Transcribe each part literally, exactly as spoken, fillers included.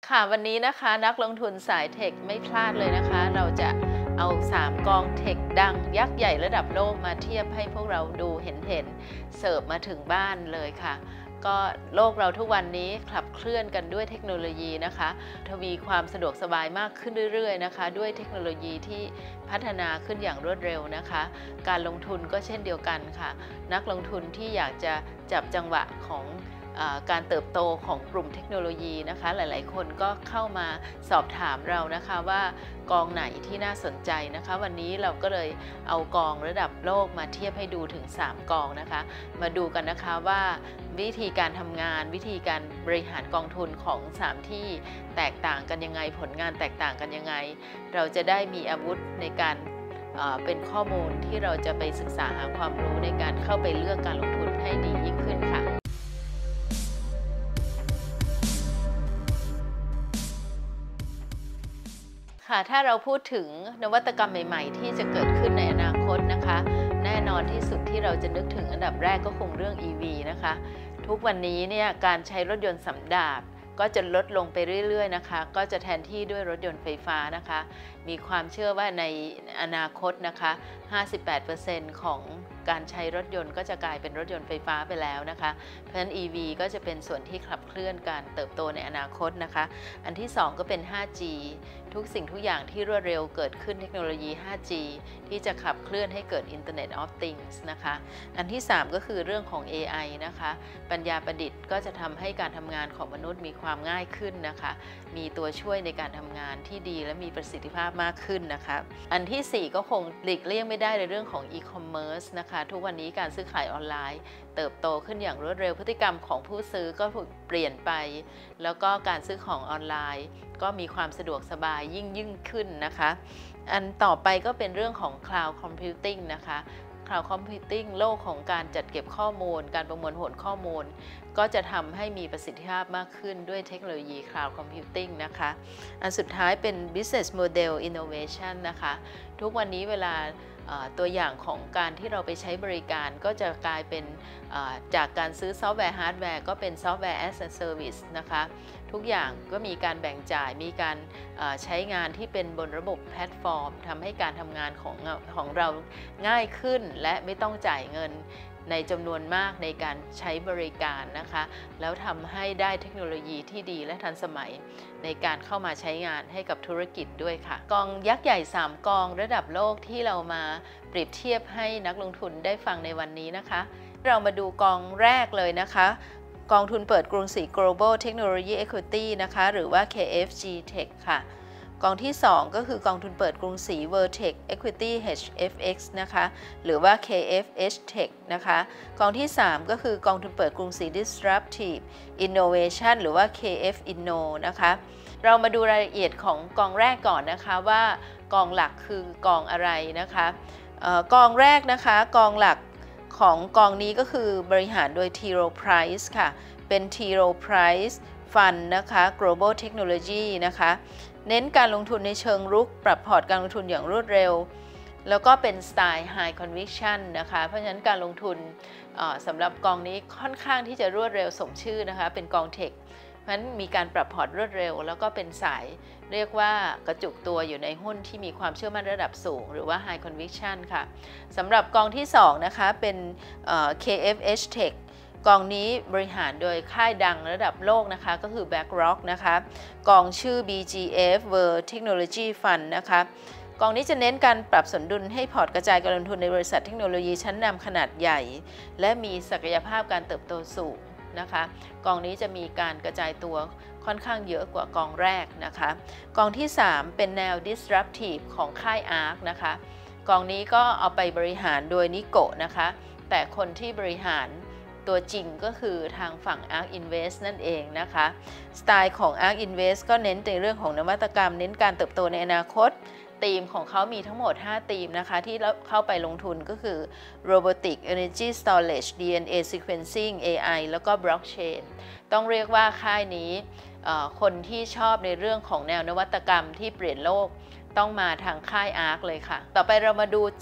ค่ะวันนี้นะคะนักลงทุนสายเทคไม่พลาดเลยนะคะเราจะเอาสามกองเทคดังยักษ์ใหญ่ระดับโลกมาเทียบให้พวกเราดูเห็นเห็นเสิร์ฟมาถึงบ้านเลยค่ะก็โลกเราทุกวันนี้ขับเคลื่อนกันด้วยเทคโนโลยีนะคะทวีความสะดวกสบายมากขึ้นเรื่อยๆนะคะด้วยเทคโนโลยีที่พัฒนาขึ้นอย่างรวดเร็วนะคะการลงทุนก็เช่นเดียวกันค่ะนักลงทุนที่อยากจะจับจังหวะของการเติบโตของกลุ่มเทคโนโลยีนะคะหลายๆคนก็เข้ามาสอบถามเรานะคะว่ากองไหนที่น่าสนใจนะคะวันนี้เราก็เลยเอากองระดับโลกมาเทียบให้ดูถึงสามกองนะคะมาดูกันนะคะว่าวิธีการทำงานวิธีการบริหารกองทุนของสามที่แตกต่างกันยังไงผลงานแตกต่างกันยังไงเราจะได้มีอาวุธในการเป็นข้อมูลที่เราจะไปศึกษาหาความรู้ในการเข้าไปเลือกการลงทุนให้ดียิ่งขึ้นค่ะค่ะถ้าเราพูดถึงนวัตกรรมใหม่ๆที่จะเกิดขึ้นในอนาคตนะคะแน่นอนที่สุดที่เราจะนึกถึงอันดับแรกก็คงเรื่อง อี วี นะคะทุกวันนี้เนี่ยการใช้รถยนต์สันดาปก็จะลดลงไปเรื่อยๆนะคะก็จะแทนที่ด้วยรถยนต์ไฟฟ้านะคะมีความเชื่อว่าในอนาคตนะคะ ห้าสิบแปดเปอร์เซ็นต์ ของการใช้รถยนต์ก็จะกลายเป็นรถยนต์ไฟฟ้าไปแล้วนะคะเพราะฉะนั้น อี วี ก็จะเป็นส่วนที่ขับเคลื่อนการเติบโตในอนาคตนะคะอันที่สองก็เป็น ห้าจี ทุกสิ่งทุกอย่างที่รวดเร็วเกิดขึ้นเทคโนโลยี ห้าจี ที่จะขับเคลื่อนให้เกิด Internet of Things นะคะอันที่สามก็คือเรื่องของ เอ ไอ นะคะปัญญาประดิษฐ์ก็จะทำให้การทำงานของมนุษย์มีความง่ายขึ้นนะคะมีตัวช่วยในการทำงานที่ดีและมีประสิทธิภาพมากขึ้นนะคะอันที่สี่ก็คงหลีกเลี่ยงไม่ได้ในเรื่องของ e-commerce นะคะทุกวันนี้การซื้อขายออนไลน์เติบโตขึ้นอย่างรวดเร็วพฤติกรรมของผู้ซื้อก็เปลี่ยนไปแล้วก็การซื้อของออนไลน์ก็มีความสะดวกสบายยิ่งยิ่งขึ้นนะคะอันต่อไปก็เป็นเรื่องของ Cloud Computing นะคะ Cloud Computing โลกของการจัดเก็บข้อมูลการประมวลผลข้อมูลก็จะทำให้มีประสิทธิภาพมากขึ้นด้วยเทคโนโลยี Cloud Computing นะคะอันสุดท้ายเป็น Business Model Innovation นะคะทุกวันนี้เวลาตัวอย่างของการที่เราไปใช้บริการก็จะกลายเป็นจากการซื้อซอฟต์แวร์ฮาร์ดแวร์ก็เป็นซอฟต์แวร์ as a service นะคะทุกอย่างก็มีการแบ่งจ่ายมีการใช้งานที่เป็นบนระบบแพลตฟอร์มทำให้การทำงานของของเราง่ายขึ้นและไม่ต้องจ่ายเงินในจำนวนมากในการใช้บริการนะคะแล้วทำให้ได้เทคโนโลยีที่ดีและทันสมัยในการเข้ามาใช้งานให้กับธุรกิจด้วยค่ะกองยักษ์ใหญ่สามกองระดับโลกที่เรามาเปรียบเทียบให้นักลงทุนได้ฟังในวันนี้นะคะเรามาดูกองแรกเลยนะคะกองทุนเปิดกรุงศรี Global Technology Equity นะคะหรือว่า เค เอฟ จี Tech ค่ะกองที่สองก็คือกองทุนเปิดกรุงศรี Vertex Equity เอช เอฟ เอ็กซ์ นะคะหรือว่า เค เอฟ เอช Tech นะคะกองที่สามก็คือกองทุนเปิดกรุงศรี Disruptive Innovation หรือว่า เค เอฟ Inno นะคะเรามาดูรายละเอียดของกองแรกก่อนนะคะว่ากองหลักคือกองอะไรนะคะกองแรกนะคะกองหลักของกองนี้ก็คือบริหารโดย T. Rowe Price ค่ะเป็น T. Rowe Price Fund นะคะ Global Technology นะคะเน้นการลงทุนในเชิงรุกปรับพอร์ตการลงทุนอย่างรวดเร็วแล้วก็เป็นสไตล์ High Conviction นะคะเพราะฉะนั้นการลงทุนสำหรับกองนี้ค่อนข้างที่จะรวดเร็วสมชื่อนะคะเป็นกองเทคเพราะฉะนั้นมีการปรับพอร์ตรวดเร็วแล้วก็เป็นสายเรียกว่ากระจุกตัวอยู่ในหุ้นที่มีความเชื่อมั่นระดับสูงหรือว่า High Conviction ค่ะสำหรับกองที่สองนะคะเป็น เค เอฟ เอช Tech กองนี้บริหารโดยค่ายดังระดับโลกนะคะก็คือ BlackRock นะคะกองชื่อ บี จี เอฟ World Technology Fund นะคะกองนี้จะเน้นการปรับสมดุลให้พอร์ตกระจายการลงทุนในบริษัทเทคโนโลยีชั้นนำขนาดใหญ่และมีศักยภาพการเติบโตสูงนะคะกองนี้จะมีการกระจายตัวค่อนข้างเยอะกว่ากองแรกนะคะกองที่สามเป็นแนว disruptive ของค่าย อาร์ค นะคะกองนี้ก็เอาไปบริหารโดยนิโกะนะคะแต่คนที่บริหารตัวจริงก็คือทางฝั่ง อาร์ค Invest นั่นเองนะคะสไตล์ของ อาร์ค Invest ก็เน้นในเรื่องของนวัตกรรมเน้นการเติบโตในอนาคตธีมของเขามีทั้งหมดห้าธีมนะคะที่เข้าไปลงทุนก็คือ Robotic Energy Storage ดี เอ็น เอ Sequencing เอ ไอ แล้วก็ Blockchain ต้องเรียกว่าค่ายนี้คนที่ชอบในเรื่องของแนวนวัตกรรมที่เปลี่ยนโลกต้องมาทางค่าย อาร์ค เลยค่ะต่อไปเรามาดูเจาะ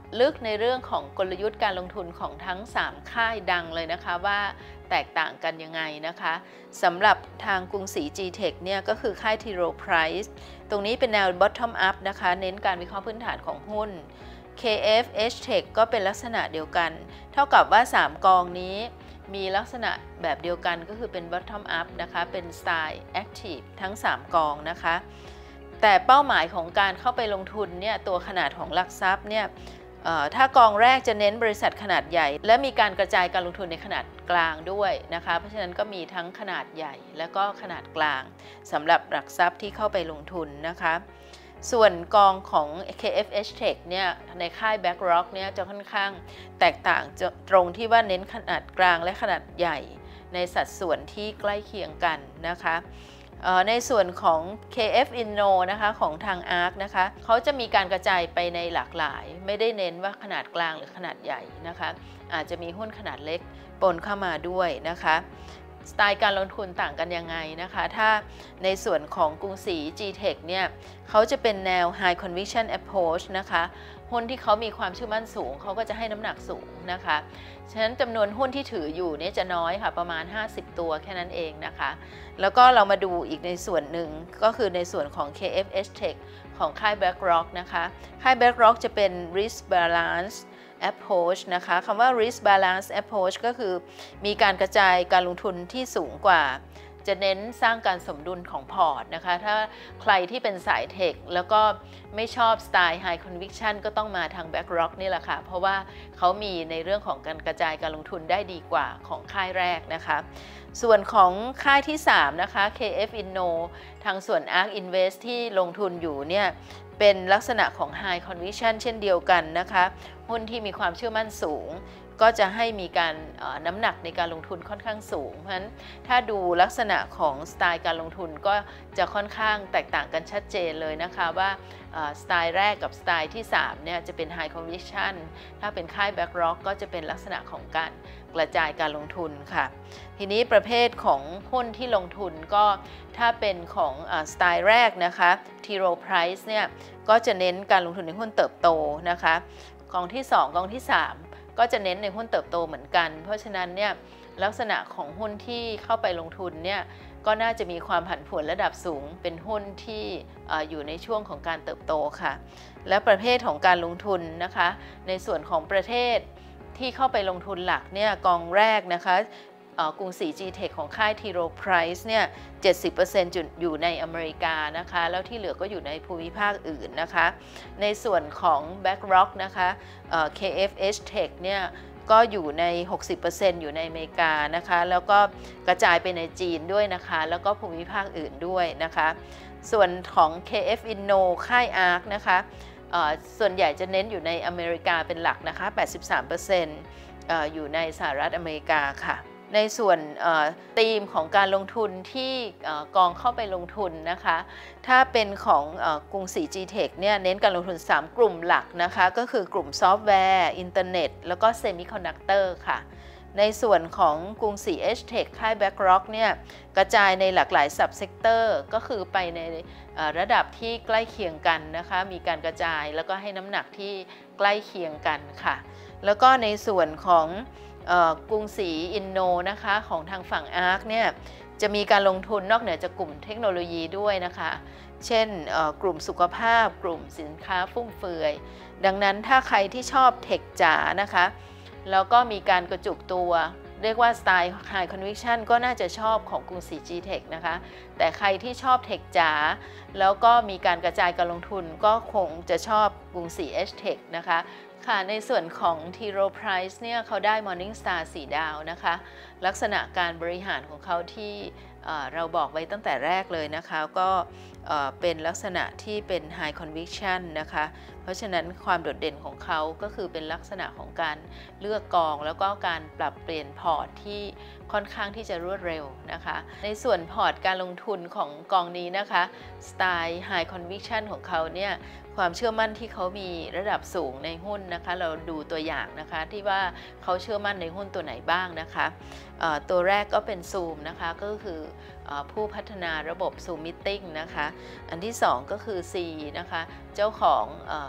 ลึกในเรื่องของกลยุทธ์การลงทุนของทั้งสามค่ายดังเลยนะคะว่าแตกต่างกันยังไงนะคะสำหรับทางกรุงศรี จี เทค เนี่ยก็คือค่าย T. Rowe Price ตรงนี้เป็นแนว bottom up นะคะเน้นการวิเคราะห์พื้นฐานของหุ้น เค เอฟ เอช Tech ก็เป็นลักษณะเดียวกันเท่ากับว่าสามกองนี้มีลักษณะแบบเดียวกันก็คือเป็น bottom up นะคะเป็นสไตล์ active ทั้งสามกองนะคะแต่เป้าหมายของการเข้าไปลงทุนเนี่ยตัวขนาดของหลักทรัพย์เนี่ยถ้ากองแรกจะเน้นบริษัทขนาดใหญ่และมีการกระจายการลงทุนในขนาดกลางด้วยนะคะเพราะฉะนั้นก็มีทั้งขนาดใหญ่และก็ขนาดกลางสำหรับหลักทรัพย์ที่เข้าไปลงทุนนะคะส่วนกองของ เค เอฟ เอช Tech เนี่ยในค่าย BlackRock เนี่ยจะค่อนข้างแตกต่างตรงที่ว่าเน้นขนาดกลางและขนาดใหญ่ในสัดส่วนที่ใกล้เคียงกันนะคะในส่วนของ เค เอฟ Inno นะคะของทาง อาร์ค นะคะเขาจะมีการกระจายไปในหลากหลายไม่ได้เน้นว่าขนาดกลางหรือขนาดใหญ่นะคะอาจจะมีหุ้นขนาดเล็กปนเข้ามาด้วยนะคะสไตล์การลงทุนต่างกันยังไงนะคะถ้าในส่วนของกรุงศรี จี เทค เนี่ยเขาจะเป็นแนว High Conviction Approach นะคะหุ้นที่เขามีความเชื่อมั่นสูงเขาก็จะให้น้ำหนักสูงนะคะฉะนั้นจำนวนหุ้นที่ถืออยู่เนี่ยจะน้อยค่ะประมาณห้าสิบตัวแค่นั้นเองนะคะแล้วก็เรามาดูอีกในส่วนหนึ่งก็คือในส่วนของ เค เอฟ เอช Tech ของค่าย BlackRock นะคะค่าย BlackRock จะเป็น Risk Balance Approach นะคะคำว่า Risk Balance Approach ก็คือมีการกระจายการลงทุนที่สูงกว่าจะเน้นสร้างการสมดุลของพอร์ตนะคะถ้าใครที่เป็นสายเทคแล้วก็ไม่ชอบสไตล์ High Conviction ก็ต้องมาทาง BlackRock นี่แหละค่ะเพราะว่าเขามีในเรื่องของการกระจายการลงทุนได้ดีกว่าของค่ายแรกนะคะส่วนของค่ายที่สามนะคะ เค เอฟ Inno ทางส่วน อาร์ค Invest ที่ลงทุนอยู่เนี่ยเป็นลักษณะของ High Conviction เช่นเดียวกันนะคะหุ้นที่มีความเชื่อมั่นสูงก็จะให้มีการน้ำหนักในการลงทุนค่อนข้างสูงเพราะฉะนั้นถ้าดูลักษณะของสไตล์การลงทุนก็จะค่อนข้างแตกต่างกันชัดเจนเลยนะคะว่าสไตล์แรกกับสไตล์ที่สามเนี่ยจะเป็น High Conviction ถ้าเป็นค่าย BlackRock ก็จะเป็นลักษณะของการกระจายการลงทุนค่ะทีนี้ประเภทของหุ้นที่ลงทุนก็ถ้าเป็นของสไตล์แรกนะคะ T. Rowe Price เนี่ยก็จะเน้นการลงทุนในหุ้นเติบโตนะคะกองที่สองกองที่สามก็จะเน้นในหุ้นเติบโตเหมือนกันเพราะฉะนั้นเนี่ยลักษณะของหุ้นที่เข้าไปลงทุนเนี่ยก็น่าจะมีความผันผวนระดับสูงเป็นหุ้นที่อยู่ในช่วงของการเติบโตค่ะและประเภทของการลงทุนนะคะในส่วนของประเทศที่เข้าไปลงทุนหลักเนี่ยกองแรกนะคะกรุงศรี จี เทค ของค่าย T. Rowe Price เนี่ย เจ็ดสิบเปอร์เซ็นต์ อยู่ในอเมริกานะคะแล้วที่เหลือก็อยู่ในภูมิภาคอื่นนะคะในส่วนของ BlackRock นะคะ เค เอฟ เอช Tech เนี่ยก็อยู่ใน หกสิบเปอร์เซ็นต์ อยู่ในอเมริกานะคะแล้วก็กระจายไปในจีนด้วยนะคะแล้วก็ภูมิภาคอื่นด้วยนะคะส่วนของ เค เอฟ Inno ค่าย อาร์ค นะคะส่วนใหญ่จะเน้นอยู่ในอเมริกาเป็นหลักนะคะ แปดสิบสามเปอร์เซ็นต์ อยู่ในสหรัฐอเมริกาค่ะในส่วนธีมของการลงทุนที่กองเข้าไปลงทุนนะคะถ้าเป็นของกรุงศรี จี เทค เนี่ยเน้นการลงทุนสามกลุ่มหลักนะคะก็คือกลุ่มซอฟต์แวร์อินเทอร์เน็ตแล้วก็เซมิคอนดักเตอร์ค่ะในส่วนของกรุงศรี H-Tech ค่าย BlackRock เนี่ยกระจายในหลากหลายซับเซกเตอร์ก็คือไปในระดับที่ใกล้เคียงกันนะคะมีการกระจายแล้วก็ให้น้ำหนักที่ใกล้เคียงกันค่ะแล้วก็ในส่วนของกรุงศรีอินโนนะคะของทางฝั่ง อาร์ค เนี่ยจะมีการลงทุนนอกเหนือจากกลุ่มเทคโนโลยีด้วยนะคะเช่นกลุ่มสุขภาพกลุ่มสินค้าฟุ่มเฟือยดังนั้นถ้าใครที่ชอบเทคจ๋านะคะแล้วก็มีการกระจุกตัวเรียกว่าสไตล์ High Conviction ก็น่าจะชอบของกรุงศรี จี เทค นะคะแต่ใครที่ชอบเทคจ๋าแล้วก็มีการกระจายการลงทุนก็คงจะชอบกรุงศรี H-Tech นะคะค่ะในส่วนของ T. Rowe Price เนี่ยเขาได้ Morningstar สี่ดาวนะคะลักษณะการบริหารของเขาที่เราบอกไว้ตั้งแต่แรกเลยนะคะก็เป็นลักษณะที่เป็น High Conviction นะคะเพราะฉะนั้นความโดดเด่นของเขาก็คือเป็นลักษณะของการเลือกกองแล้วก็การปรับเปลี่ยนพอร์ตที่ค่อนข้างที่จะรวดเร็วนะคะในส่วนพอร์ตการลงทุนของกองนี้นะคะสไตล์ High Conviction ของเขาเนี่ยความเชื่อมั่นที่เขามีระดับสูงในหุ้นนะคะเราดูตัวอย่างนะคะที่ว่าเขาเชื่อมั่นในหุ้นตัวไหนบ้างนะคะตัวแรกก็เป็น Zoom นะคะก็คือผู้พัฒนาระบบ Zoom Meeting นะคะอันที่สองก็คือ C นะคะเจ้าของ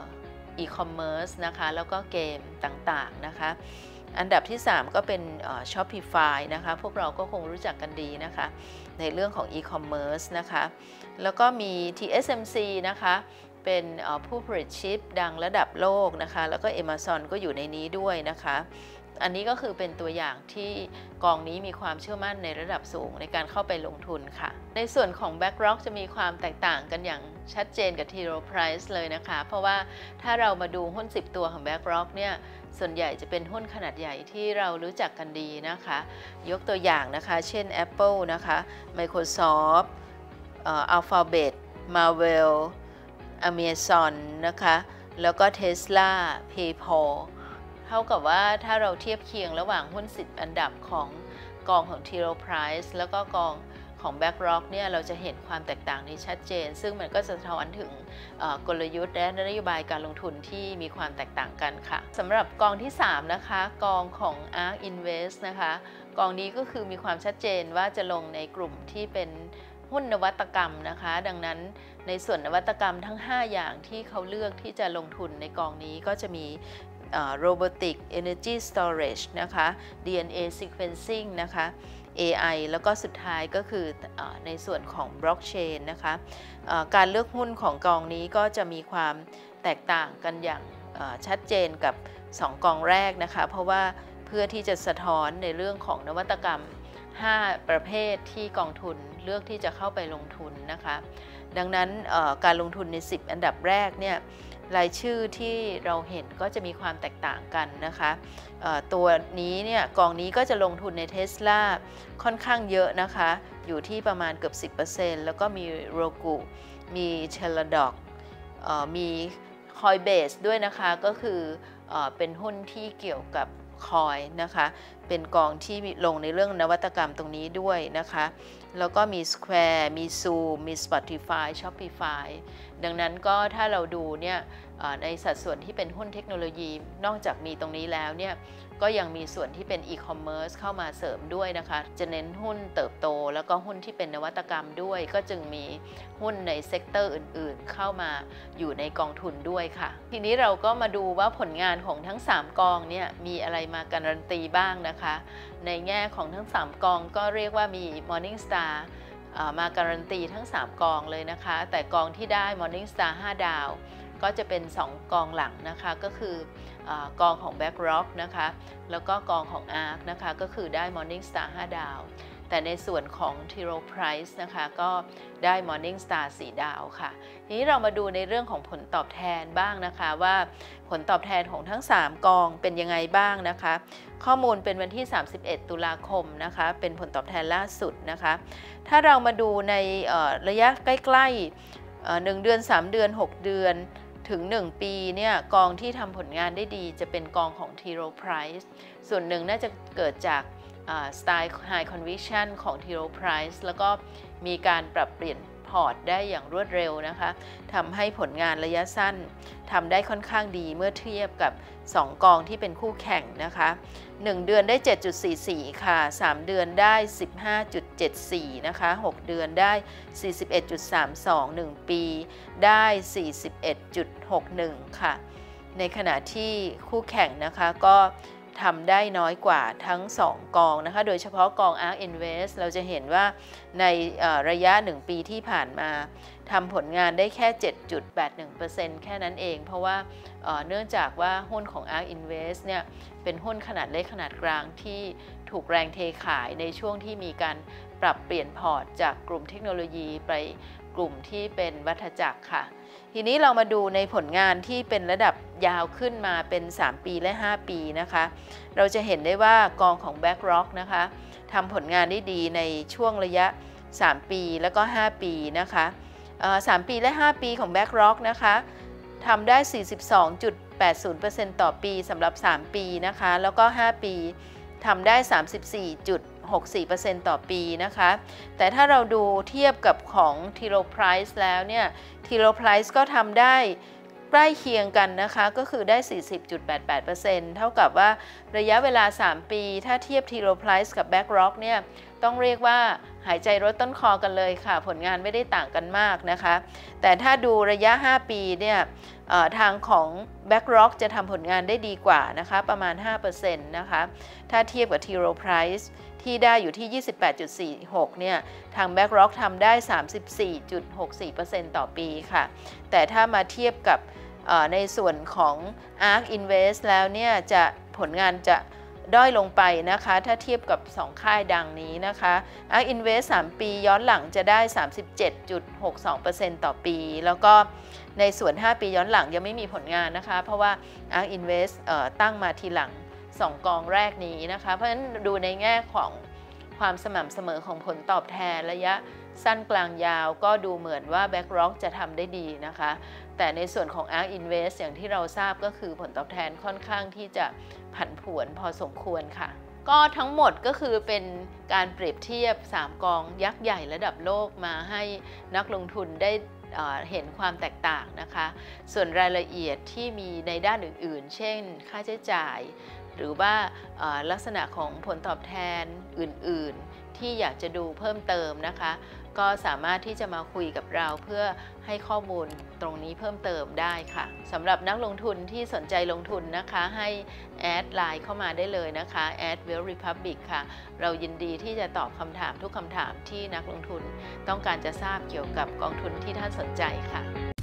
e-commerce นะคะแล้วก็เกมต่างๆนะคะอันดับที่สามก็เป็น Shopify นะคะพวกเราก็คงรู้จักกันดีนะคะในเรื่องของ e-commerce นะคะแล้วก็มี ที เอส เอ็ม ซี นะคะเป็นผู้ผลิตชิปดังระดับโลกนะคะแล้วก็ Amazon ก็อยู่ในนี้ด้วยนะคะอันนี้ก็คือเป็นตัวอย่างที่กองนี้มีความเชื่อมั่นในระดับสูงในการเข้าไปลงทุนค่ะในส่วนของ BlackRock จะมีความแตกต่างกันอย่างชัดเจนกับ T. Rowe Price เลยนะคะเพราะว่าถ้าเรามาดูหุ้นสิบตัวของ BlackRock เนี่ยส่วนใหญ่จะเป็นหุ้นขนาดใหญ่ที่เรารู้จักกันดีนะคะยกตัวอย่างนะคะเช่น Apple นะคะ Microsoft เอ่อ Alphabet Marvel Amazon นะคะแล้วก็ Tesla PayPal เท่ากับว่าถ้าเราเทียบเคียงระหว่างหุ้นสิบอันดับของกองของ T. Rowe Price แล้วก็กองของ BlackRock เนี่ยเราจะเห็นความแตกต่างนี้ชัดเจนซึ่งมันก็จะสะท้อนถึงกลยุทธ์และนโยบายการลงทุนที่มีความแตกต่างกันค่ะสำหรับกองที่สามนะคะกองของ อาร์ Invest นะคะกองนี้ก็คือมีความชัดเจนว่าจะลงในกลุ่มที่เป็นหุ้นนวัตกรรมนะคะดังนั้นในส่วนนวัตกรรมทั้งห้าอย่างที่เขาเลือกที่จะลงทุนในกองนี้ก็จะมี Robotic Energy Storage นะคะ ดี เอ็น เอ Sequencing นะคะ เอ ไอ แล้วก็สุดท้ายก็คืออในส่วนของ Blockchain นะคะการเลือกหุ้นของกองนี้ก็จะมีความแตกต่างกันอย่างชัดเจนกับสองกองแรกนะคะเพราะว่าเพื่อที่จะสะท้อนในเรื่องของนวัตกรรมห้าประเภทที่กองทุนเลือกที่จะเข้าไปลงทุนนะคะดังนั้นการลงทุนในสิบอันดับแรกเนี่ยรายชื่อที่เราเห็นก็จะมีความแตกต่างกันนะคะตัวนี้เนี่ยกองนี้ก็จะลงทุนใน Tesla ค่อนข้างเยอะนะคะอยู่ที่ประมาณเกือบ สิบเปอร์เซ็นต์ แล้วก็มี Roku มี Teladoc มี Coinbase ด้วยนะคะก็คือเป็นหุ้นที่เกี่ยวกับคอยนะคะเป็นกองที่ลงในเรื่องนวัตกรรมตรงนี้ด้วยนะคะแล้วก็มี Square มี Zoom มี Spotify Shopify ดังนั้นก็ถ้าเราดูเนี่ยในสัดส่วนที่เป็นหุ้นเทคโนโลยีนอกจากมีตรงนี้แล้วเนี่ยก็ยังมีส่วนที่เป็น e-commerce เข้ามาเสริมด้วยนะคะจะเน้นหุ้นเติบโตแล้วก็หุ้นที่เป็นนวัตกรรมด้วยก็จึงมีหุ้นในเซกเตอร์อื่นๆเข้ามาอยู่ในกองทุนด้วยค่ะทีนี้เราก็มาดูว่าผลงานของทั้งสามกองเนี่ยมีอะไรมาการันตีบ้างนะคะในแง่ของทั้งสามกองก็เรียกว่ามี Morningstar มาการันตีทั้งสามกองเลยนะคะแต่กองที่ได้ Morningstar ห้าดาวก็จะเป็นสองกองหลังนะคะก็คือกองของ BlackRock นะคะแล้วก็กองของ อาร์ ซี นะคะก็คือได้ Morningstar ห้าดาวแต่ในส่วนของ T. Rowe Price นะคะก็ได้ Morningstar สี่ดาวค่ะทีนี้เรามาดูในเรื่องของผลตอบแทนบ้างนะคะว่าผลตอบแทนของทั้งสามกองเป็นยังไงบ้างนะคะข้อมูลเป็นวันที่สามสิบเอ็ดตุลาคมนะคะเป็นผลตอบแทนล่าสุดนะคะถ้าเรามาดูในระยะใกล้ๆหนึ่งเดือนสามเดือนหกเดือนถึงหนึ่งปีเนี่ยกองที่ทำผลงานได้ดีจะเป็นกองของ T. Rowe Price ส่วนหนึ่งน่าจะเกิดจากสไตล์ High Conviction ของ T. Rowe Price แล้วก็มีการปรับเปลี่ยนพอร์ตได้อย่างรวดเร็วนะคะทำให้ผลงานระยะสั้นทำได้ค่อนข้างดีเมื่อเทียบกับสองกองที่เป็นคู่แข่งนะคะหนึ่งเดือนได้ เจ็ดจุดสี่สี่ ค่ะสามเดือนได้ สิบห้าจุดเจ็ดสี่ นะคะหกเดือนได้ สี่สิบเอ็ดจุดสามสอง หนึ่งปีได้ สี่สิบเอ็ดจุดหกหนึ่ง ค่ะในขณะที่คู่แข่งนะคะก็ทำได้น้อยกว่าทั้งสองกองนะคะโดยเฉพาะกอง อาร์ ซี Invest เราจะเห็นว่าในระยะหนึ่งปีที่ผ่านมาทำผลงานได้แค่ เจ็ดจุดแปดหนึ่งเปอร์เซ็นต์ แค่นั้นเองเพราะว่าเนื่องจากว่าหุ้นของ อาร์ ซี Invest เนี่ยเป็นหุ้นขนาดเล็กขนาดกลางที่ถูกแรงเทขายในช่วงที่มีการปรับเปลี่ยนพอร์ตจากกลุ่มเทคโนโลยีไปกลุ่มที่เป็นวัฏจักรค่ะทีนี้เรามาดูในผลงานที่เป็นระดับยาวขึ้นมาเป็นสามปีและห้าปีนะคะเราจะเห็นได้ว่ากองของ BlackRock นะคะทำผลงานได้ดีในช่วงระยะสามปีแล้วก็ห้าปีนะคะสามปีและห้าปีของ BlackRock นะคะทำได้ สี่สิบสองจุดแปดศูนย์เปอร์เซ็นต์ ต่อปีสำหรับสามปีนะคะแล้วก็ห้าปีทำได้ สามสิบสี่จุดหกสี่เปอร์เซ็นต์ ต่อปีนะคะแต่ถ้าเราดูเทียบกับของ T. Rowe Price แล้วเนี่ย T. Rowe Price ก็ทำได้ใกล้เคียงกันนะคะก็คือได้ สี่สิบจุดแปดแปดเปอร์เซ็นต์ เท่ากับว่าระยะเวลา สาม ปีถ้าเทียบ T Rowe Price กับ BlackRock เนี่ยต้องเรียกว่าหายใจรถต้นคอกันเลยค่ะผลงานไม่ได้ต่างกันมากนะคะแต่ถ้าดูระยะ ห้า ปีเนี่ยทางของ BlackRock จะทำผลงานได้ดีกว่านะคะประมาณ ห้าเปอร์เซ็นต์ นะคะถ้าเทียบกับ T Rowe Price ที่ได้อยู่ที่ ยี่สิบแปดจุดสี่หก เนี่ยทาง BlackRock ทำได้ สามสิบสี่จุดหกสี่เปอร์เซ็นต์ ต่อปีค่ะแต่ถ้ามาเทียบกับในส่วนของ อาร์ค Invest แล้วเนี่ยจะผลงานจะด้อยลงไปนะคะถ้าเทียบกับสองค่ายดังนี้นะคะ อาร์ค Invest สาม ปีย้อนหลังจะได้ สามสิบเจ็ดจุดหกสองเปอร์เซ็นต์ ต่อปีแล้วก็ในส่วน ห้า ปีย้อนหลังยังไม่มีผลงานนะคะเพราะว่า อาร์ค Invest ตั้งมาทีหลังสองกองแรกนี้นะคะเพราะฉะนั้นดูในแง่ของความสม่ำเสมอของผลตอบแทนระยะสั้นกลางยาวก็ดูเหมือนว่า BlackRock จะทำได้ดีนะคะแต่ในส่วนของ อาร์ค Invest อย่างที่เราทราบก็คือผลตอบแทนค่อนข้างที่จะผันผวนพอสมควรค่ะก็ทั้งหมดก็คือเป็นการเปรียบเทียบสามกองยักษ์ใหญ่ระดับโลกมาให้นักลงทุนได้เห็นความแตกต่างนะคะส่วนรายละเอียดที่มีในด้านอื่นๆเช่นค่าใช้จ่ายหรือว่าลักษณะของผลตอบแทนอื่นๆที่อยากจะดูเพิ่มเติมนะคะก็สามารถที่จะมาคุยกับเราเพื่อให้ข้อมูลตรงนี้เพิ่มเติมได้ค่ะสำหรับนักลงทุนที่สนใจลงทุนนะคะให้แอดไลน์เข้ามาได้เลยนะคะแอด Wealth Republic ค่ะเรายินดีที่จะตอบคำถามทุกคำถามที่นักลงทุนต้องการจะทราบเกี่ยวกับกองทุนที่ท่านสนใจค่ะ